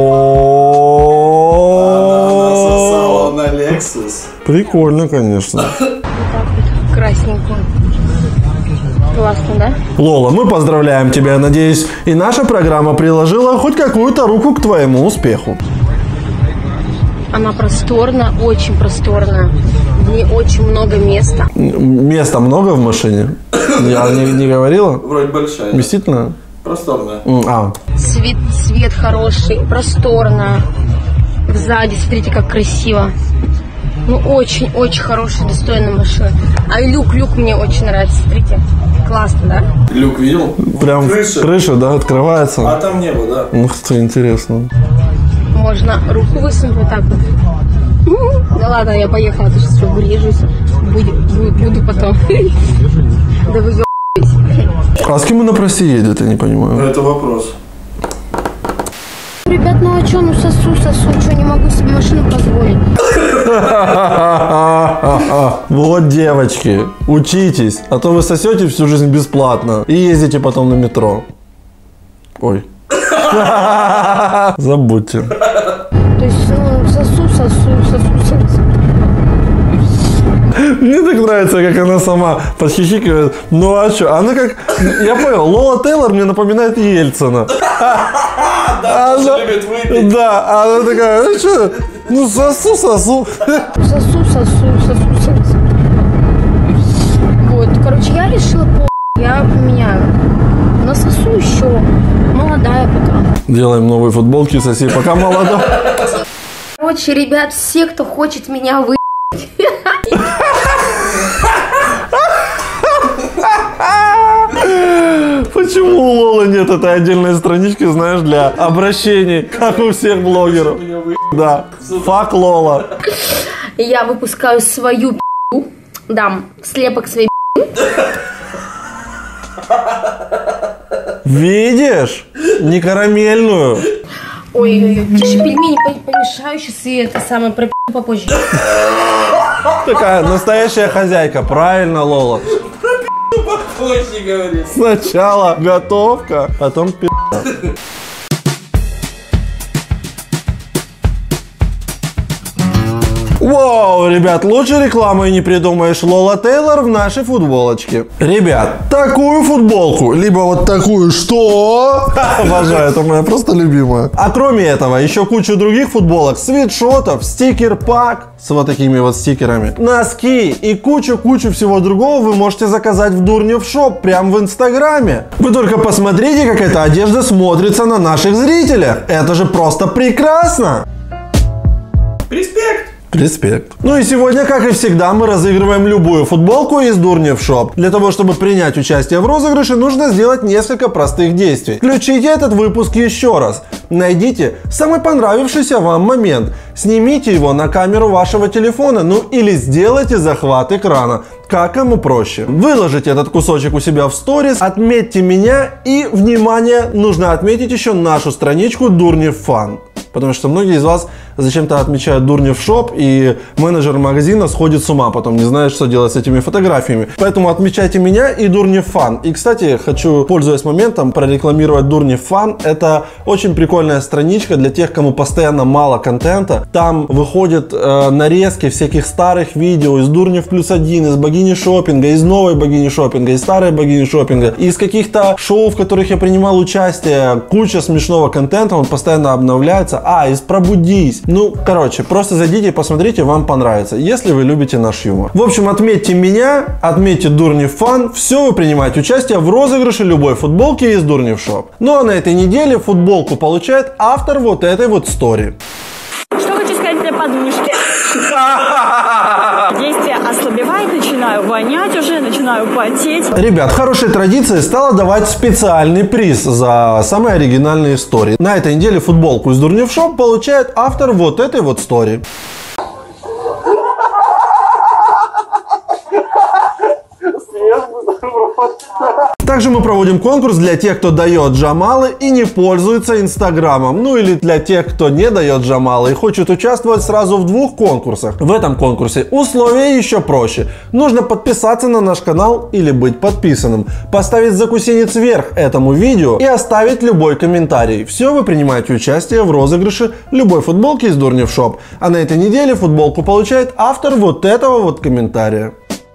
Она насосала на Lexus. Прикольно, конечно. Вот так вот, красненькую. Классно, да? Лола, мы поздравляем тебя. Надеюсь, и наша программа приложила хоть какую-то руку к твоему успеху. Она просторная, очень просторная. В ней очень много места. Места много в машине? Я не, не говорила? Вроде большая. Вместительная? Просторная. А. Цвет, цвет хороший, просторная. Сзади, смотрите, как красиво. Ну, очень-очень хорошая, достойная машина. А люк, люк мне очень нравится, смотрите. Классно, да? Люк видел? Прям крыша. крыша, да, открывается. А там небо, да. Ух ты, интересно. Можно руку высунуть вот так вот. Да ладно, я поехала, а то сейчас вырежусь. Буду, буду потом. Да вы ебаетесь. А с кем она, прости, едет, я не понимаю. Это вопрос. Ребят, ну а что, ну сосу, сосу, что, не могу себе машину позволить. Вот, девочки, учитесь, а то вы сосете всю жизнь бесплатно и ездите потом на метро. Ой. Забудьте. То есть, ну, сосу, сосу, сосу, сосу. Мне так нравится, как она сама подхихикивает. Ну а что? Она как... Я понял, Лола Тейлор мне напоминает Ельцина. Да, она любит выпить. Да, она такая, ну что? Ну сосу, сосу. Сосу, сосу, сосу, сосу. Вот, короче, я решила, по... я поменяю. На сосу еще. Молодая пока. Делаем новые футболки, соси, пока молода. Короче, ребят, все, кто хочет меня вы... Почему у Лолы нет этой отдельной странички, знаешь, для обращений, как у всех блогеров? Да, фак Лола. Я выпускаю свою пи***у, дам слепок своей пи***у. Видишь? Не карамельную. Ой-ой-ой, тише, пельмени помешаю, сейчас и это самое про пи***у попозже. Такая настоящая хозяйка, правильно, Лола? Попозже говорит. Сначала готовка, потом пи***а. Вау, ребят, лучше рекламы не придумаешь. Лола Тейлор в нашей футболочке. Ребят, такую футболку, либо вот такую, что? Обожаю, это моя просто любимая. А кроме этого, еще кучу других футболок, свитшотов, стикер-пак с вот такими вот стикерами, носки и кучу-кучу всего другого вы можете заказать в Дурнев Шоп, прям в Инстаграме. Вы только посмотрите, как эта одежда смотрится на наших зрителях. Это же просто прекрасно. Респект. Респект. Ну и сегодня, как и всегда, мы разыгрываем любую футболку из Дурнев Шоп. Для того, чтобы принять участие в розыгрыше, нужно сделать несколько простых действий. Включите этот выпуск еще раз. Найдите самый понравившийся вам момент. Снимите его на камеру вашего телефона, ну или сделайте захват экрана. Как кому проще. Выложите этот кусочек у себя в сторис, отметьте меня и, внимание, нужно отметить еще нашу страничку Дурнев Фан. Потому что многие из вас зачем-то отмечают Дурнев Шоп, и менеджер магазина сходит с ума, потом не знает, что делать с этими фотографиями. Поэтому отмечайте меня и Дурнев Фан. И, кстати, хочу, пользуясь моментом, прорекламировать Дурнев Фан. Это очень прикольная страничка для тех, кому постоянно мало контента. Там выходят э, нарезки всяких старых видео из Дурнев плюс один, из богини шопинга, из новой богини шопинга, из старой богини шопинга, из каких-то шоу, в которых я принимал участие. Куча смешного контента, он постоянно обновляется. А, из Пробудись. Ну, короче, просто зайдите и посмотрите, вам понравится, если вы любите наш юмор. В общем, отметьте меня, отметьте Дурнев Фан. Все, вы принимаете участие в розыгрыше любой футболки из Дурнев Шоп. Ну а на этой неделе футболку получает автор вот этой вот стори. Что хочу сказать для подушки? Действие ослабевает, начинаю вонять уже, начинаю потеть. Ребят, хорошей традицией стало давать специальный приз за самые оригинальные истории. На этой неделе футболку из Дурнев Шоп получает автор вот этой вот стори. Также мы проводим конкурс для тех, кто дает джамалы и не пользуется инстаграмом. Ну или для тех, кто не дает джамалы и хочет участвовать сразу в двух конкурсах. В этом конкурсе условия еще проще. Нужно подписаться на наш канал или быть подписанным, поставить закусенец вверх этому видео и оставить любой комментарий. Все, вы принимаете участие в розыгрыше любой футболки из Дурнев Шоп. А на этой неделе футболку получает автор вот этого вот комментария.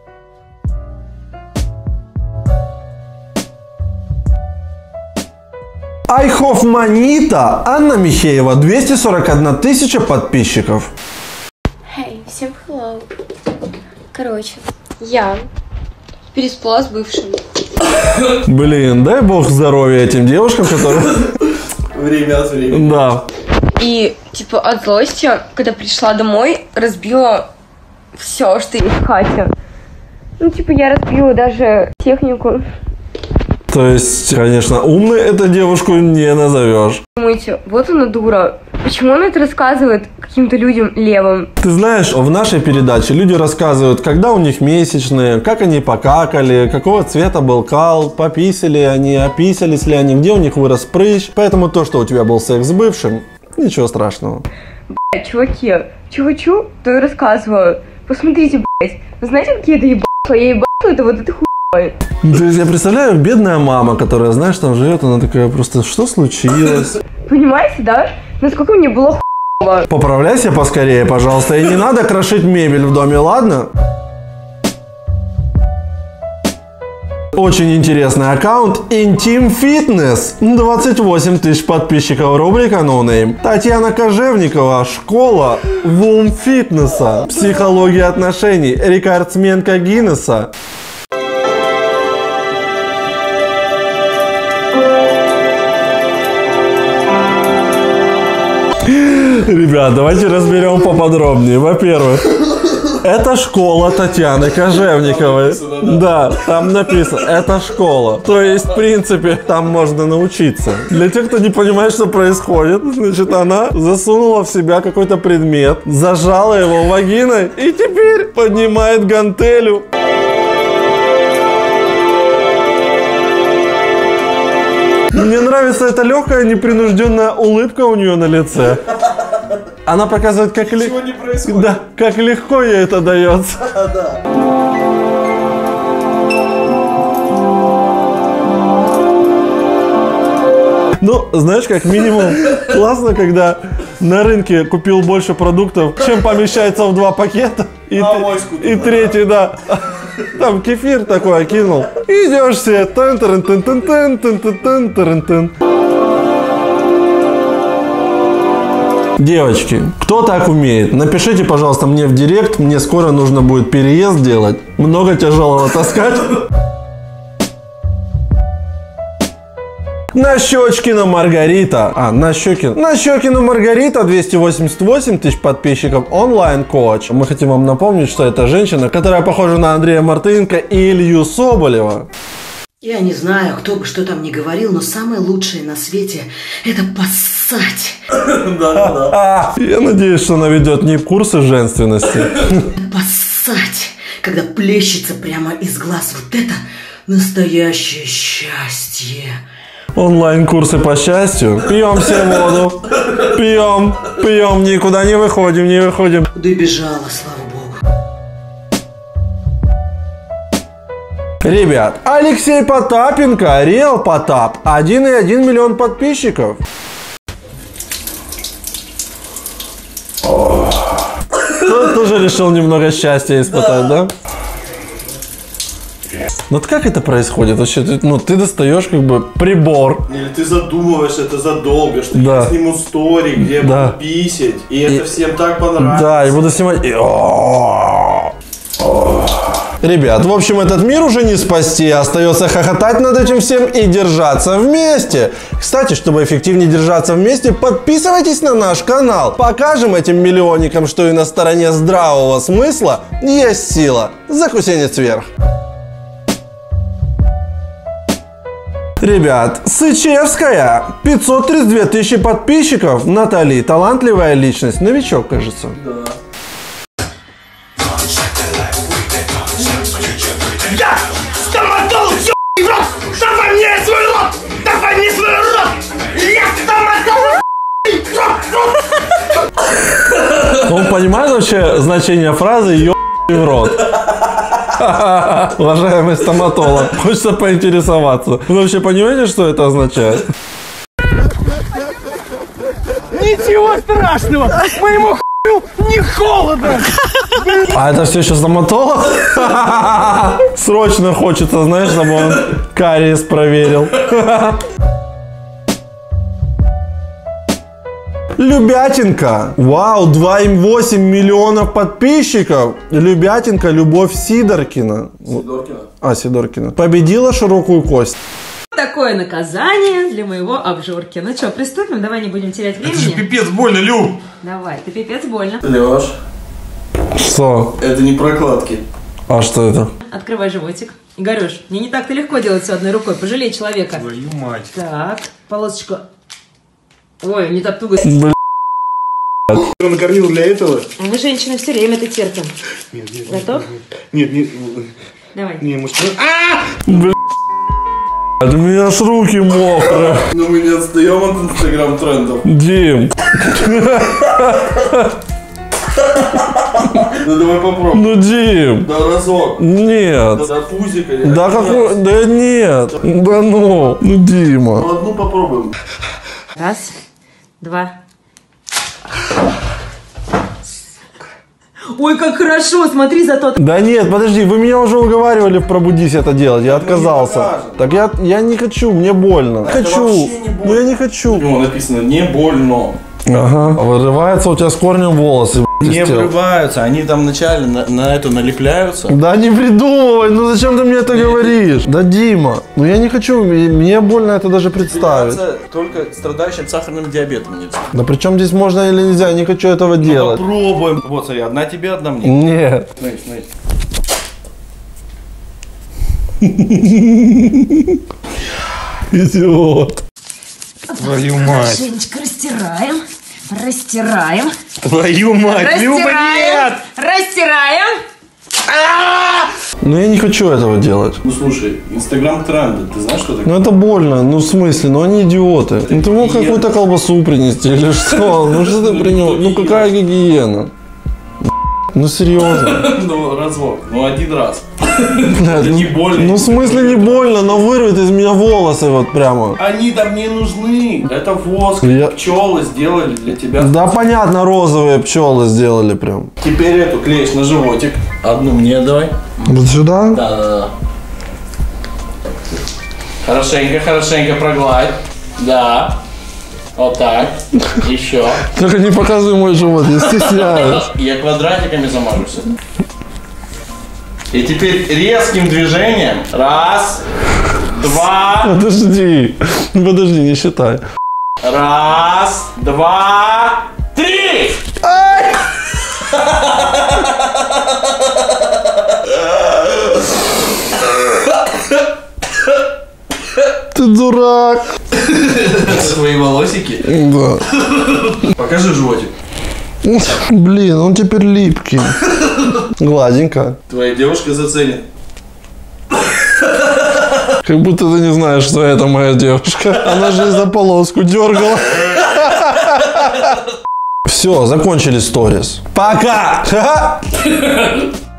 Айхофманита Анна Михеева, двести сорок одна тысяча подписчиков. Hey, всем hello. Короче, я переспала с бывшим. Блин, дай бог здоровья этим девушкам, которые... Время от времени. Да. И, типа, от злости, когда пришла домой, разбила все, что есть в хате. Ну, типа, я разбила даже технику. То есть, конечно, умной эту девушку не назовешь. Думаете, вот она дура. Почему она это рассказывает каким-то людям левым? Ты знаешь, в нашей передаче люди рассказывают, когда у них месячные, как они покакали, какого цвета был кал, пописали они, описались ли они, где у них вырос прыщ. Поэтому то, что у тебя был секс с бывшим, ничего страшного. Блять, чуваки, чувачу, то я рассказываю. Посмотрите, блять, вы знаете, какие это ебаства? Я ебаства, это вот это хуй. То есть я представляю, бедная мама, которая, знаешь, там живет, она такая просто, что случилось? Понимаете, да? Насколько мне было хуево. Поправляйся поскорее, пожалуйста, и не надо крошить мебель в доме, ладно? Очень интересный аккаунт Intim Fitness. двадцать восемь тысяч подписчиков, рубрика No Name. Татьяна Кожевникова, школа Вум Фитнеса. Психология отношений, рекордсменка Гиннесса. Ребят, давайте разберем поподробнее. Во-первых, это школа Татьяны Кожевниковой. Да, там написано, это школа. То есть, в принципе, там можно научиться. Для тех, кто не понимает, что происходит, значит, она засунула в себя какой-то предмет, зажала его вагиной и теперь поднимает гантелю. Мне нравится эта легкая, непринужденная улыбка у нее на лице. Она показывает, как, ли... да, как легко ей это дается. Ну, знаешь, как минимум, классно, когда на рынке купил больше продуктов, чем помещается в два пакета. И, т... и третий, да. Там кефир такой окинул. И идешь себе. Девочки, кто так умеет? Напишите, пожалуйста, мне в директ. Мне скоро нужно будет переезд делать. Много тяжелого таскать. Нащечкина Маргарита. А, Нащекина. Нащекина Маргарита, двести восемьдесят восемь тысяч подписчиков, онлайн-коуч. Мы хотим вам напомнить, что это женщина, которая похожа на Андрея Мартыненко и Илью Соболева. Я не знаю, кто бы что там ни говорил, но самое лучшее на свете – это поссать. Да-да-да. Я надеюсь, что она ведет не курсы женственности. Поссать, когда плещется прямо из глаз. Вот это настоящее счастье. Онлайн-курсы по счастью. Пьем все воду. Пьем, пьем, никуда не выходим, не выходим. Добежала, слава богу. Ребят, Алексей Потапенко, Реал Потап, один и один миллион подписчиков. Кто тоже решил немного счастья испытать, да? Ну вот как это происходит? Вообще, ты, ну, ты достаешь как бы прибор. Или ты задумываешь это задолго, что да. я сниму стори, где я да. буду писать, и, и это всем так Да, понравится. и буду снимать. И... Ребят, в общем, этот мир уже не спасти, остается хохотать над этим всем и держаться вместе. Кстати, чтобы эффективнее держаться вместе, подписывайтесь на наш канал. Покажем этим миллионникам, что и на стороне здравого смысла есть сила. Закусенец вверх. Ребят, Сычевская, пятьсот тридцать две тысячи подписчиков. Натали, талантливая личность, новичок, кажется. Да. Я стоматолог, ё**ный в рот! Давай мне свой рот! Давай мне свой рот! Я стоматолог! Он понимает вообще значение фразы «ё**ный в рот»? Уважаемый стоматолог, хочется поинтересоваться. Вы вообще понимаете, что это означает? Ничего страшного! Моему хую не холодно! А это все еще стоматолог? Срочно хочется, знаешь, чтобы он кариес проверил. Любятинка. Вау, два и восемь миллионов подписчиков. Любятинка, Любовь Сидоркина. Сидоркина. А, Сидоркина. Победила широкую кость. Такое наказание для моего обжорки. Ну что, приступим? Давай не будем терять времени. Это же пипец больно, Люб. Давай, ты пипец больно. Леш. Что? Это не прокладки. А что это? Открывай животик. Игорюш, мне не так-то легко делать все одной рукой. Пожалей человека. Твою мать. Так, полосочку. Ой, не так туго. Блин. Ты накормил для этого? А мы, женщины, все время это терпим. Нет, нет. Готов? Нет, нет. Давай. Не, может... Блин. У меня с руки мокрые. Ну мы не отстаем от инстаграм-трендов. Дим. Ну давай попробуем. Ну, Дим. Да разок. Нет. Да, да пузика. Да какой? Да нет. Да ну. Ну, Дима. Ну одну попробуем. Раз, два. Ой, как хорошо, смотри, зато... Да нет, подожди, вы меня уже уговаривали в «Пробудись» это делать, я отказался. Так я, я не хочу, мне больно. Это Хочу, не но я не хочу. Ну, написано «не больно». Ага, вырывается у тебя с корнем волосы. Не вырываются, они там вначале на, на это налепляются. Да не придумывай, ну зачем ты мне это говоришь? Да, Дима, ну я не хочу, мне больно это даже представить. Только страдающим сахарным диабетом нельзя. Да при чем здесь можно или нельзя, я не хочу этого Ну, делать. попробуем. Вот, смотри, одна тебе, одна мне. Нет. Смотри, смотри. Идиот. Твою мать. Женечка, растираем, растираем. Твою мать, Люба, нет! Растираем. Ну я не хочу этого делать. Ну слушай, инстаграм-тренды, ты знаешь, что такое? Ну это больно, ну в смысле, ну они идиоты. Ну ты мог какую-то колбасу принести или что? Ну что ты принес? Ну какая гигиена? Ну серьезно. Ну разок, ну один раз. Блядь, не ну, больно. ну в смысле не больно, но вырвет из меня волосы вот прямо. Они там не нужны. Это воск. Я- Пчелы сделали для тебя. Да понятно, розовые пчелы сделали прям. Теперь эту клеишь на животик. Одну мне давай. Вот сюда? Да, да, да. Хорошенько, хорошенько прогладь. Да. Вот так. Еще. Только не показывай мой живот, я стесняюсь. Я квадратиками замажусь. И теперь резким движением. Раз, два. Подожди, подожди, не считай. Раз, два, три! Ты дурак. Свои волосики? Да. Покажи животик. Блин, он теперь липкий. Гладенько. Твоя девушка заценит. Как будто ты не знаешь, что это моя девушка. Она же за полоску дергала. Все, закончили сторис. Пока!